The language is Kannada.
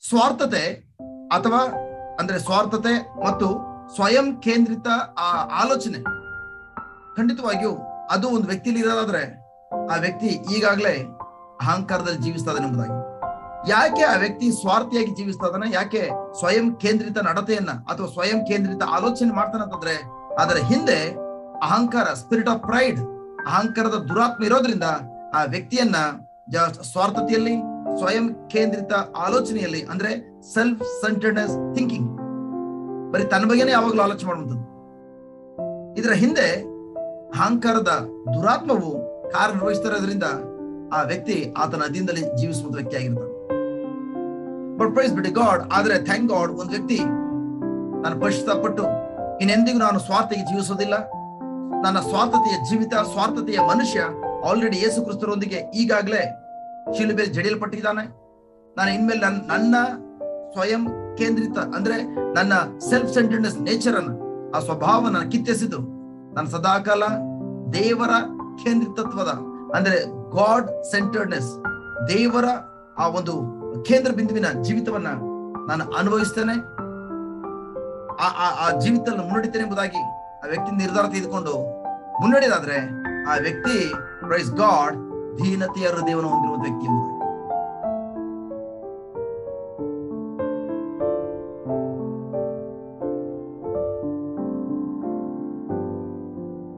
ಸ್ವಾರ್ಥತೆ ಅಥವಾ ಅಂದ್ರೆ ಸ್ವಾರ್ಥತೆ ಮತ್ತು ಸ್ವಯಂ ಕೇಂದ್ರಿತ ಆಲೋಚನೆ ಖಂಡಿತವಾಗಿಯೂ ಅದು ಒಂದು ವ್ಯಕ್ತಿಯಲ್ಲಿ ಇರೋದಾದ್ರೆ ಆ ವ್ಯಕ್ತಿ ಈಗಾಗಲೇ ಅಹಂಕಾರದಲ್ಲಿ ಜೀವಿಸ್ತಾ ಇದ್ದಾನೆ ಎಂಬುದಾಗಿ. ಯಾಕೆ ಆ ವ್ಯಕ್ತಿ ಸ್ವಾರ್ಥಿಯಾಗಿ ಜೀವಿಸ್ತಾ ಇದ್ದಾನೆ, ಯಾಕೆ ಸ್ವಯಂ ಕೇಂದ್ರಿತ ನಡತೆಯನ್ನ ಅಥವಾ ಸ್ವಯಂ ಕೇಂದ್ರಿತ ಆಲೋಚನೆ ಮಾಡ್ತಾನೆ ಅಂತಂದ್ರೆ ಅದರ ಹಿಂದೆ ಅಹಂಕಾರ, ಸ್ಪಿರಿಟ್ ಆಫ್ ಪ್ರೈಡ್, ಅಹಂಕಾರದ ದುರಾತ್ಮ ಇರೋದ್ರಿಂದ ಆ ವ್ಯಕ್ತಿಯನ್ನ ಸ್ವಾರ್ಥತೆಯಲ್ಲಿ, ಸ್ವಯಂ ಕೇಂದ್ರಿತ ಆಲೋಚನೆಯಲ್ಲಿ, ಅಂದ್ರೆ ಸೆಲ್ಫ್ ಸೆಂಟರ್ಡ್ನೆಸ್ ಥಿಂಕಿಂಗ್, ಬರೀ ತನ್ನ ಬಗ್ಗೆನೇ ಯಾವಾಗಲೂ ಆಲೋಚನೆ ಮಾಡುವಂಥದ್ದು. ಇದರ ಹಿಂದೆ ಅಹಂಕಾರದ ದುರಾತ್ಮವು ಕಾರ್ಯನಿರ್ವಹಿಸ್ತಿರೋದ್ರಿಂದ ಆ ವ್ಯಕ್ತಿ ಆತನ ಅಧೀನದಲ್ಲಿ ಜೀವಿಸುವ ವ್ಯಕ್ತಿ ಆಗಿರ್ತಾನೆ. But praise be to God, ಆದ್ರೆ ಥ್ಯಾಂಕ್ ಗಾಡ್, ಒಂದು ವ್ಯಕ್ತಿ ನಾನು ಪಶ್ಚಾತ್ತಾಪಪಟ್ಟು ಇನ್ನೆಂದಿಗೂ ನಾನು ಸ್ವಾರ್ಥಿಗೆ ಜೀವಿಸೋದಿಲ್ಲ, ನನ್ನ ಸ್ವಾರ್ಥತೆಯ ಜೀವಿತ, ಸ್ವಾರ್ಥತೆಯ ಮನುಷ್ಯ ಆಲ್ರೆಡಿ ಯೇಸು ಕ್ರಿಸ್ತರೊಂದಿಗೆ ಈಗಾಗಲೇ ಶಿಲುಬೆಯಲ್ಲಿ ಜಡಿಯಲ್ಪಟ್ಟಿದ್ದಾನೆ. ನಾನು ಇನ್ಮೇಲೆ ನನ್ನ ಸ್ವಯಂ ಕೇಂದ್ರಿತ ಅಂದ್ರೆ ನನ್ನ ಸೆಲ್ಫ್ ಸೆಂಟರ್ಡ್ನೆಸ್ ನೇಚರ್ ಅನ್ನ, ಆ ಸ್ವಭಾವ ನಾನು ಕಿತ್ತೆಸಿದ್ದು ನಾನು ಸದಾಕಾಲ ದೇವರ ಕೇಂದ್ರಿತತ್ವದ ಅಂದ್ರೆ ಗಾಡ್ ಸೆಂಟರ್ಡ್ನೆಸ್, ದೇವರ ಆ ಒಂದು ಕೇಂದ್ರ ಬಿಂದುವಿನ ಜೀವಿತವನ್ನ ನಾನು ಅನುಭವಿಸ್ತೇನೆ, ಆ ಜೀವಿತವನ್ನು ಮುನ್ನಡಿತೇನೆ ಎಂಬುದಾಗಿ ಆ ವ್ಯಕ್ತಿ ನಿರ್ಧಾರ ತೆಗೆದುಕೊಂಡು ಮುನ್ನಡೆದಾದ್ರೆ ಆ ವ್ಯಕ್ತಿ ಪ್ರೈಸ್ ಗಾಡ್ ದೀನತೆಯ ಹೃದಯವನ್ನು ಹೊಂದಿರುವ ವ್ಯಕ್ತಿ ಎಂಬುದಾಗಿ.